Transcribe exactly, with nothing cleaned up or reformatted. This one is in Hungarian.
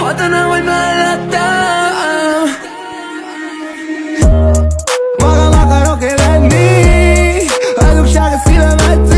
وتناول ما لقدام Maga maga no que la ni Aduk shaga sila mata